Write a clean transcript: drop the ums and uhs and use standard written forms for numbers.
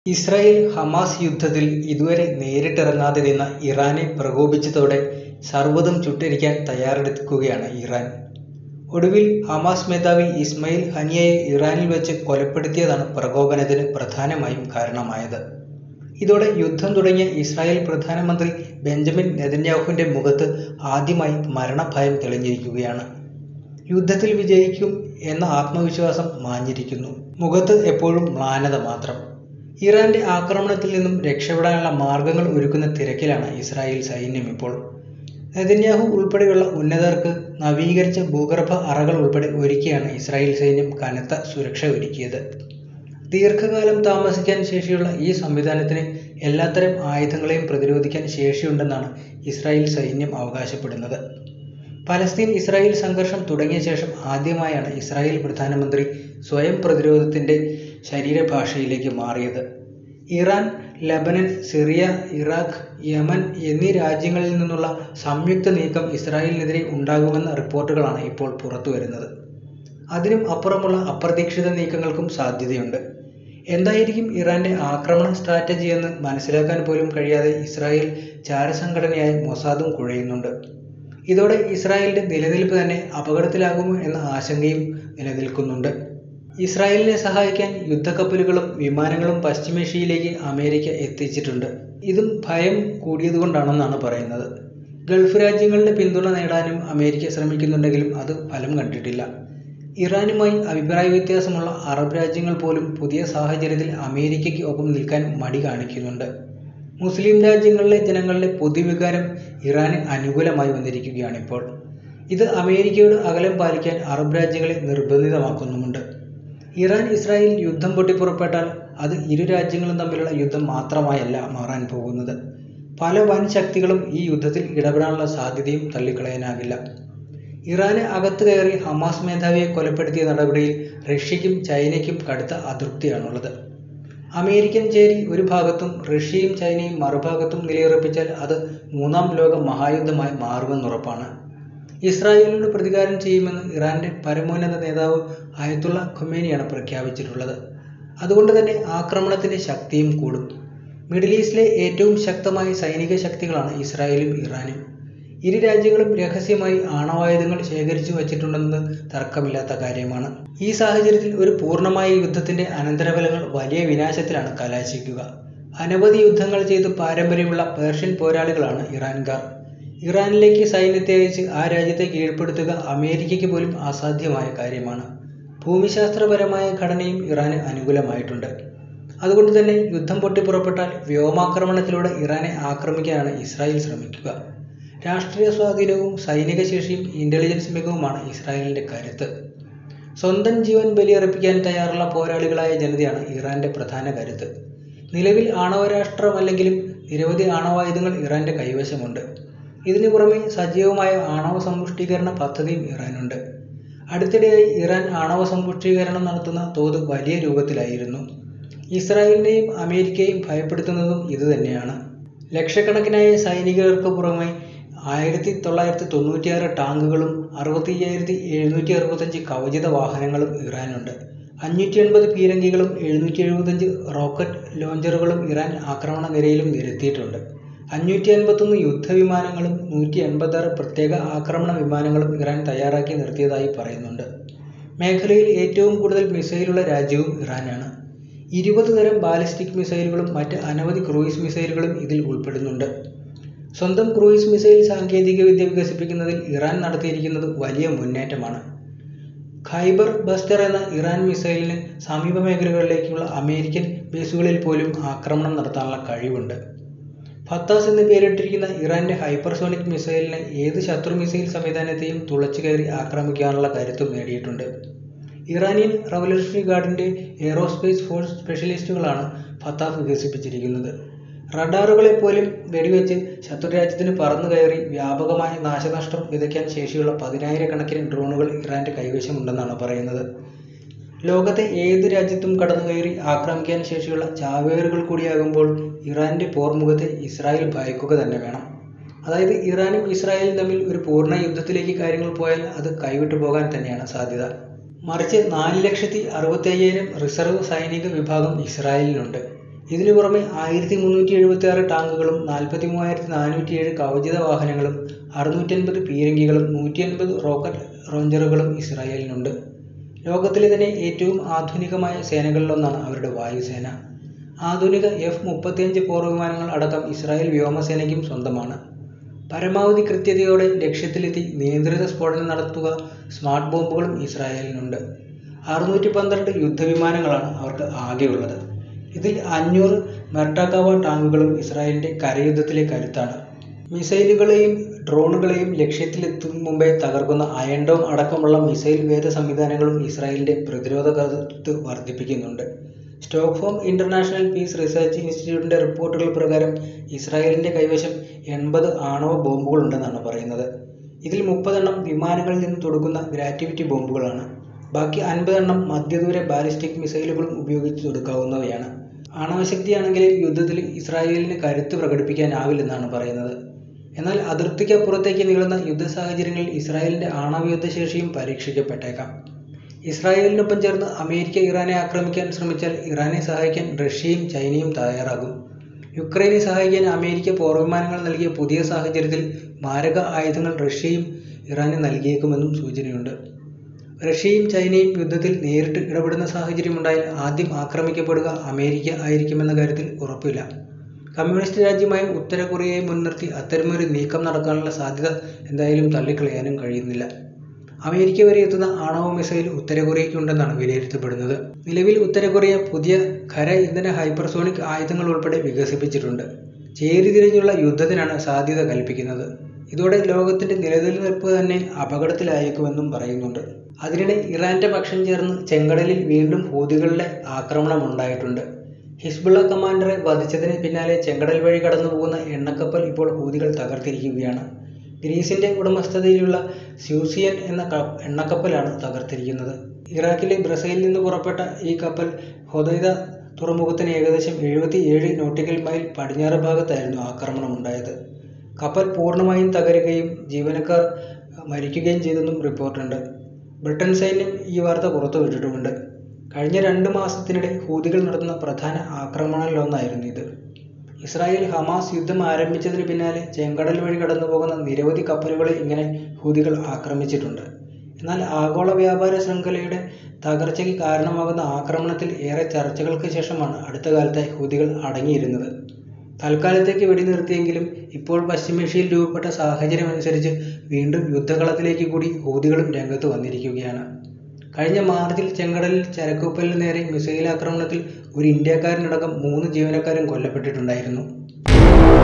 Israel Hamas യുദ്ധത്തിൽ ഇതുവരെ നേരിട്ടിറങ്ങാതിരുന്ന ഇറാനെ പ്രകോപിച്ചതോടെ സർവ്വതും ചുട്ടെരിക്കാൻ തയ്യാറെടുക്കുകയാണ് ഇറാൻ. ഒടുവിൽ ഹമാസ് മേധാവി ഇസ്മായിൽ ഹനിയയെ ഇറാനിൽ വെച്ച് കൊലപ്പെടുത്തിയതാണ് പ്രകോപനത്തിന് പ്രധാനമായും കാരണമായത്. ഇതോടെ യുദ്ധം തുടങ്ങിയ ഇസ്രായേൽ പ്രധാനമന്ത്രി ബെഞ്ചമിൻ നെതന്യാഹുവിന്റെ മുഖത്ത് ആദ്യമായി മരണഭയം തെളിഞ്ഞിരിക്കുകയാണ്. യുദ്ധത്തിൽ വിജയിക്കും എന്ന ആത്മവിശ്വാസം മാഞ്ഞിരിക്കുന്നു. മുഖത്ത് എപ്പോഴും മ്ലാനത മാത്രം. ഇറാന്റെ ആക്രമണത്തിൽ നിന്നും രക്ഷപ്പെടാനുള്ള മാർഗങ്ങൾ ഒരുക്കുന്ന തിരക്കിലാണ് ഇസ്രായേൽ സൈന്യം ഇപ്പോൾ. നെതന്യാഹു ഉൾപ്പെടെയുള്ള ഉന്നതർക്ക് നവീകരിച്ച ഭൂഗർഭ അറകൾ ഉൾപ്പെടെ ഒരുക്കിയാണ് ഇസ്രായേൽ സൈന്യം കനത്ത സുരക്ഷ ഒരുക്കിയത്. ദീർഘകാലം താമസിക്കാൻ ശേഷിയുള്ള ഈ സംവിധാനത്തിന് എല്ലാത്തരം ആയുധങ്ങളെയും പ്രതിരോധിക്കാൻ ശേഷിയുണ്ടെന്നാണ് ഇസ്രായേൽ സൈന്യം അവകാശപ്പെടുന്നത്. പലസ്തീൻ ഇസ്രായേൽ സംഘർഷം തുടങ്ങിയ ശേഷം ആദ്യമായാണ് ഇസ്രായേൽ പ്രധാനമന്ത്രി സ്വയം പ്രതിരോധത്തിന്റെ ശരീരഭാഷയിലേക്ക് മാറിയത്. Iran, Lebanon, Syria, Iraq, Yemen എന്നീ രാജ്യങ്ങളിൽ നിന്നുള്ള സംയുക്ത നീക്കം ഇസ്രായേലിനെതിരെ ഉണ്ടാകുമെന്ന റിപ്പോർട്ടുകളാണ് ഇപ്പോൾ പുറത്തുവരുന്നത്. അതിനും അപ്പുറമുള്ള അപ്രതീക്ഷിത നീക്കങ്ങൾക്കും സാധ്യതയുണ്ട്. എന്തായിരിക്കും ഇറാന്റെ ആക്രമണ സ്ട്രാറ്റജിയെന്ന് മനസ്സിലാക്കാൻ പോലും കഴിയാതെ ഇസ്രായേൽ ചാരസംഘടനയായ മൊസാദും കുഴയുന്നുണ്ട്. ഇതോടെ ഇസ്രായേലിന്റെ നിലനിൽപ്പ് തന്നെ അപകടത്തിലാകുമോ എന്ന ആശങ്കയും നിലനിൽക്കുന്നുണ്ട്. ഇസ്രായേലിനെ സഹായിക്കാൻ യുദ്ധക്കപ്പലുകളും വിമാനങ്ങളും പശ്ചിമേഷ്യയിലേക്ക് അമേരിക്ക എത്തിച്ചിട്ടുണ്ട്. ഇതും ഭയം കൂടിയതുകൊണ്ടാണെന്നാണ് പറയുന്നത്. ഗൾഫ് രാജ്യങ്ങളുടെ പിന്തുണ നേടാനും അമേരിക്ക ശ്രമിക്കുന്നുണ്ടെങ്കിലും അത് ഫലം കണ്ടിട്ടില്ല. ഇറാനുമായി അഭിപ്രായ വ്യത്യാസമുള്ള അറബ് രാജ്യങ്ങൾ പോലും പുതിയ സാഹചര്യത്തിൽ അമേരിക്കയ്ക്ക് ഒപ്പം നിൽക്കാൻ മടി കാണിക്കുന്നുണ്ട്. മുസ്ലിം രാജ്യങ്ങളിലെ ജനങ്ങളുടെ പൊതുവികാരം ഇറാന് അനുകൂലമായി വന്നിരിക്കുകയാണിപ്പോൾ. ഇത് അമേരിക്കയോട് അകലം പാലിക്കാൻ അറബ് രാജ്യങ്ങളെ നിർബന്ധിതമാക്കുന്നുമുണ്ട്. ഇറാൻ ഇസ്രായേൽ യുദ്ധം പൊട്ടിപ്പുറപ്പെട്ടാൽ അത് ഇരു രാജ്യങ്ങളും തമ്മിലുള്ള യുദ്ധം മാത്രമായല്ല മാറാൻ പോകുന്നത്. പല വൻ ശക്തികളും ഈ യുദ്ധത്തിൽ ഇടപെടാനുള്ള സാധ്യതയും തള്ളിക്കളയാനാകില്ല. ഇറാന് അകത്ത് കയറി ഹമാസ് മേധാവിയെ കൊലപ്പെടുത്തിയ നടപടിയിൽ റഷ്യയ്ക്കും ചൈനയ്ക്കും കടുത്ത അതൃപ്തിയാണുള്ളത്. അമേരിക്കൻ ചേരി ഒരു ഭാഗത്തും റഷ്യയും ചൈനയും മറുഭാഗത്തും നിലയുറപ്പിച്ചാൽ അത് മൂന്നാം ലോക മഹായുദ്ധമായി മാറുമെന്നുറപ്പാണ്. ഇസ്രായേലിനോട് പ്രതികാരം ചെയ്യുമെന്ന് ഇറാന്റെ പരമോന്നത നേതാവ് അയത്തുള്ള ഖൊമേനിയാണ് പ്രഖ്യാപിച്ചിട്ടുള്ളത്. അതുകൊണ്ട് തന്നെ ആക്രമണത്തിന്റെ ശക്തിയും കൂടും. മിഡിൽ ഈസ്റ്റിലെ ഏറ്റവും ശക്തമായ സൈനിക ശക്തികളാണ് ഇസ്രായേലും ഇറാനും. ഇരു രാജ്യങ്ങളും രഹസ്യമായി ആണവായുധങ്ങൾ ശേഖരിച്ചു വച്ചിട്ടുണ്ടെന്നത് തർക്കമില്ലാത്ത കാര്യമാണ്. ഈ സാഹചര്യത്തിൽ ഒരു പൂർണ്ണമായ യുദ്ധത്തിന്റെ അനന്തരഫലങ്ങൾ വലിയ വിനാശത്തിലാണ് കലാശിക്കുക. അനവധി യുദ്ധങ്ങൾ ചെയ്ത് പാരമ്പര്യമുള്ള പേർഷ്യൻ പോരാളികളാണ് ഇറാൻകാർ. ഇറാനിലേക്ക് സൈന്യത്തെ അയച്ച് ആ രാജ്യത്തെ കീഴ്പ്പെടുത്തുക അമേരിക്കയ്ക്ക് പോലും അസാധ്യമായ കാര്യമാണ്. ഭൂമിശാസ്ത്രപരമായ ഘടനയും ഇറാന് അനുകൂലമായിട്ടുണ്ട്. അതുകൊണ്ട് തന്നെ യുദ്ധം പൊട്ടിപ്പുറപ്പെട്ടാൽ വ്യോമാക്രമണത്തിലൂടെ ഇറാനെ ആക്രമിക്കാനാണ് ഇസ്രായേൽ ശ്രമിക്കുക. രാഷ്ട്രീയ സ്വാധീനവും സൈനിക ശേഷിയും ഇന്റലിജൻസ് മികവുമാണ് ഇസ്രായേലിന്റെ കരുത്ത്. സ്വന്തം ജീവൻ ബലിയർപ്പിക്കാൻ തയ്യാറുള്ള പോരാളികളായ ജനതയാണ് ഇറാന്റെ പ്രധാന കരുത്ത്. നിലവിൽ ആണവരാഷ്ട്രമല്ലെങ്കിലും നിരവധി ആണവായുധങ്ങൾ ഇറാന്റെ കൈവശമുണ്ട്. ഇതിനു പുറമെ സജീവമായ ആണവ സമ്പുഷ്ടീകരണ പദ്ധതിയും ഇറാനുണ്ട്. അടുത്തിടെയായി ഇറാൻ ആണവ സമ്പുഷ്ടീകരണം നടത്തുന്ന തോത് വലിയ രൂപത്തിലായിരുന്നു. ഇസ്രായേലിനെയും അമേരിക്കയെയും ഭയപ്പെടുത്തുന്നതും ഇതുതന്നെയാണ്. ലക്ഷക്കണക്കിനായ സൈനികർക്ക് പുറമെ 1996 ടാങ്കുകളും 65,765 കവചിത വാഹനങ്ങളും ഇറാനുണ്ട്. 580 പീരങ്കികളും 775 റോക്കറ്റ് ലോഞ്ചറുകളും ഇറാൻ ആക്രമണ നിരയിലും നിരത്തിയിട്ടുണ്ട്. 551 യുദ്ധവിമാനങ്ങളും 186 പ്രത്യേക ആക്രമണ വിമാനങ്ങളും ഇറാൻ തയ്യാറാക്കി നിർത്തിയതായി പറയുന്നുണ്ട്. മേഖലയിൽ ഏറ്റവും കൂടുതൽ മിസൈലുള്ള രാജ്യവും ഇറാനാണ്. 20 തരം ബാലിസ്റ്റിക് മിസൈലുകളും മറ്റ് അനവധി ക്രൂയിസ് മിസൈലുകളും ഇതിൽ ഉൾപ്പെടുന്നുണ്ട്. സ്വന്തം ക്രൂയിസ് മിസൈൽ സാങ്കേതികവിദ്യ വികസിപ്പിക്കുന്നതിൽ ഇറാൻ നടത്തിയിരിക്കുന്നത് വലിയ മുന്നേറ്റമാണ്. ഖൈബർ ബസ്റ്റർ എന്ന ഇറാൻ മിസൈലിന് സമീപ മേഖലകളിലേക്കുള്ള അമേരിക്കൻ ബേസുകളിൽ പോലും ആക്രമണം നടത്താനുള്ള കഴിവുണ്ട്. ഫത്താസ് എന്ന് പേരിട്ടിരിക്കുന്ന ഇറാന്റെ ഹൈപ്പർസോണിക് മിസൈലിന് ഏത് ശത്രു മിസൈൽ സംവിധാനത്തെയും തുളച്ചു കയറി ആക്രമിക്കാനുള്ള കരുത്തും നേടിയിട്ടുണ്ട്. ഇറാനിയൻ റവല്യൂഷണറി ഗാർഡിന്റെ എയ്റോസ്പേസ് ഫോഴ്സ് സ്പെഷ്യലിസ്റ്റുകളാണ് ഫത്താസ് വികസിപ്പിച്ചിരിക്കുന്നത്. റഡാറുകളെപ്പോലും വെടിവെച്ച് ശത്രുരാജ്യത്തിന് പറന്നു കയറി വ്യാപകമായ നാശനഷ്ടം വിതയ്ക്കാൻ ശേഷിയുള്ള 10,000-കണക്കിന് ഡ്രോണുകൾ ഇറാന്റെ കൈവശമുണ്ടെന്നാണ് പറയുന്നത്. ലോകത്തെ ഏത് രാജ്യത്തും കടന്നുകയറി ആക്രമിക്കാൻ ശേഷിയുള്ള ചാവേറുകൾ കൂടിയാകുമ്പോൾ ഇറാന്റെ പോർമുഖത്തെ ഇസ്രായേൽ ഭയക്കുക തന്നെ വേണം. അതായത് ഇറാനും ഇസ്രായേലും തമ്മിൽ ഒരു പൂർണ്ണ യുദ്ധത്തിലേക്ക് കാര്യങ്ങൾ പോയാൽ അത് കൈവിട്ടു പോകാൻ തന്നെയാണ് സാധ്യത. മറിച്ച് 4,65,000 റിസർവ് സൈനിക വിഭാഗം ഇസ്രായേലിനുണ്ട്. ഇതിനു പുറമെ 1376 ടാങ്കുകളും 43,407 കവചിത വാഹനങ്ങളും 650 പീരങ്കികളും 150 റോക്കറ്റ് ലോഞ്ചറുകളും ഇസ്രായേലിനുണ്ട്. ലോകത്തിലെ തന്നെ ഏറ്റവും ആധുനികമായ സേനകളിലൊന്നാണ് അവരുടെ വായുസേന. ആധുനിക F-35 പോർവിമാനങ്ങൾ അടക്കം ഇസ്രായേൽ വ്യോമസേനയ്ക്കും സ്വന്തമാണ്. പരമാവധി കൃത്യതയോടെ ലക്ഷ്യത്തിലെത്തി നിയന്ത്രിത സ്ഫോടനം നടത്തുക സ്മാർട്ട് ബോംബുകളും ഇസ്രായേലിനുണ്ട്. 612 യുദ്ധവിമാനങ്ങളാണ് അവർക്ക് ആകെയുള്ളത്. ഇതിൽ 500 മെർക്കാവ ടാങ്കുകളും ഇസ്രായേലിന്റെ കരയുദ്ധത്തിലെ കരുത്താണ്. മിസൈലുകളെയും ഡ്രോണുകളെയും ലക്ഷ്യത്തിലെത്തും മുമ്പേ തകർക്കുന്ന അയൺ ഡോം അടക്കമുള്ള മിസൈൽ വേധ സംവിധാനങ്ങളും ഇസ്രായേലിന്റെ പ്രതിരോധ കരുത്ത് വർദ്ധിപ്പിക്കുന്നുണ്ട്. സ്റ്റോക്ക്ഹോം ഇന്റർനാഷണൽ പീസ് റിസർച്ച് ഇൻസ്റ്റിറ്റ്യൂട്ടിന്റെ റിപ്പോർട്ടുകൾ പ്രകാരം ഇസ്രായേലിന്റെ കൈവശം 80 ആണവ ബോംബുകളുണ്ടെന്നാണ് പറയുന്നത്. ഇതിൽ 30 എണ്ണം വിമാനങ്ങളിൽ നിന്ന് തൊടുക്കുന്ന ഗ്രാറ്റിവിറ്റി ബോംബുകളാണ്. ബാക്കി 50 എണ്ണം മധ്യദൂര ബാലിസ്റ്റിക് മിസൈലുകളും ഉപയോഗിച്ച് തൊടുക്കാവുന്നവയാണ്. ആണവശക്തിയാണെങ്കിൽ യുദ്ധത്തിൽ ഇസ്രായേലിന് കരുത്ത് പ്രകടിപ്പിക്കാനാവില്ലെന്നാണ് പറയുന്നത്. എന്നാൽ അതിർത്തിക്കപ്പുറത്തേക്ക് നീളുന്ന യുദ്ധ സാഹചര്യങ്ങളിൽ ഇസ്രായേലിന്റെ ആണവയുദ്ധശേഷിയും പരീക്ഷിക്കപ്പെട്ടേക്കാം. ഇസ്രായേലിനൊപ്പം ചേർന്ന് അമേരിക്ക ഇറാനെ ആക്രമിക്കാൻ ശ്രമിച്ചാൽ ഇറാനെ സഹായിക്കാൻ റഷ്യയും ചൈനയും തയ്യാറാകും. യുക്രൈനെ സഹായിക്കാൻ അമേരിക്ക പോർവിമാനങ്ങൾ നൽകിയ പുതിയ സാഹചര്യത്തിൽ മാരക ആയുധങ്ങൾ റഷ്യയും ഇറാന് നൽകിയേക്കുമെന്നും സൂചനയുണ്ട്. റഷ്യയും ചൈനയും യുദ്ധത്തിൽ നേരിട്ട് ഇടപെടുന്ന സാഹചര്യമുണ്ടായാൽ ആദ്യം ആക്രമിക്കപ്പെടുക അമേരിക്ക ആയിരിക്കുമെന്ന കാര്യത്തിൽ ഉറപ്പില്ല. കമ്മ്യൂണിസ്റ്റ് രാജ്യമായ ഉത്തര കൊറിയയെ മുൻനിർത്തി അത്തരമൊരു നീക്കം നടക്കാനുള്ള സാധ്യത എന്തായാലും തള്ളിക്കളയാനും കഴിയുന്നില്ല. അമേരിക്ക വരെ എത്തുന്ന ആണവ മിസൈൽ ഉത്തര കൊറിയയ്ക്കുണ്ടെന്നാണ് വിലയിരുത്തപ്പെടുന്നത്. നിലവിൽ ഉത്തര കൊറിയ പുതിയ ഖര ഇന്ധന ഹൈപ്പർസോണിക് ആയുധങ്ങൾ ഉൾപ്പെടെ വികസിപ്പിച്ചിട്ടുണ്ട്. ചേരിതിരിഞ്ഞുള്ള യുദ്ധത്തിനാണ് സാധ്യത കൽപ്പിക്കുന്നത്. ഇതോടെ ലോകത്തിന്റെ നിലനിൽപ്പ് തന്നെ അപകടത്തിലായേക്കുമെന്നും പറയുന്നുണ്ട്. അതിനിടെ ഇറാന്റെ പക്ഷം ചേർന്ന് ചെങ്കടലിൽ വീണ്ടും ഹൂതികളുടെ ആക്രമണമുണ്ടായിട്ടുണ്ട്. ഹിസ്ബുള്ള കമാൻഡറെ വധിച്ചതിന് പിന്നാലെ ചെങ്കടൽ വഴി കടന്നുപോകുന്ന എണ്ണക്കപ്പൽ ഇപ്പോൾ ഹൂതികൾ തകർത്തിരിക്കുകയാണ്. ഗ്രീസിന്റെ ഉടമസ്ഥതയിലുള്ള സ്യൂസിയൻ എന്ന എണ്ണക്കപ്പലാണ് തകർത്തിരിക്കുന്നത്. ഇറാഖിലെ ബ്രസയിൽ നിന്ന് പുറപ്പെട്ട ഈ കപ്പൽ ഹൊദൈദ തുറമുഖത്തിന് ഏകദേശം 77 നോട്ടിക്കൽ മൈൽ പടിഞ്ഞാറ് ഭാഗത്തായിരുന്നു ആക്രമണമുണ്ടായത്. കപ്പൽ പൂർണ്ണമായും തകരുകയും ജീവനക്കാർ മരിക്കുകയും ചെയ്തെന്നും റിപ്പോർട്ടുണ്ട്. ബ്രിട്ടൻ സൈന്യം ഈ വാർത്ത പുറത്തുവിട്ടിട്ടുമുണ്ട്. കഴിഞ്ഞ 2 മാസത്തിനിടെ ഹൂതികൾ നടത്തുന്ന പ്രധാന ആക്രമണങ്ങളിലൊന്നായിരുന്നു ഇത്. ഇസ്രായേൽ ഹമാസ് യുദ്ധം ആരംഭിച്ചതിന് പിന്നാലെ ചെങ്കടൽ വഴി കടന്നുപോകുന്ന നിരവധി കപ്പലുകളെ ഇങ്ങനെ ഹൂതികൾ ആക്രമിച്ചിട്ടുണ്ട്. എന്നാൽ ആഗോള വ്യാപാര ശൃംഖലയുടെ തകർച്ചയ്ക്ക് കാരണമാകുന്ന ആക്രമണത്തിൽ ഏറെ ചർച്ചകൾക്ക് ശേഷമാണ് അടുത്ത കാലത്തായി ഹൂതികൾ അടങ്ങിയിരുന്നത്. തൽക്കാലത്തേക്ക് വെടിനിർത്തിയെങ്കിലും ഇപ്പോൾ പശ്ചിമേഷ്യയിൽ രൂപപ്പെട്ട സാഹചര്യമനുസരിച്ച് വീണ്ടും യുദ്ധകളത്തിലേക്ക് കൂടി ഹൂതികളും രംഗത്ത് വന്നിരിക്കുകയാണ്. കഴിഞ്ഞ മാർച്ചിൽ ചെങ്കടലിൽ ചരക്കുകപ്പലിന് നേരെ മിസൈൽ ആക്രമണത്തിൽ ഒരു ഇന്ത്യക്കാരനടക്കം 3 ജീവനക്കാരും കൊല്ലപ്പെട്ടിട്ടുണ്ടായിരുന്നു.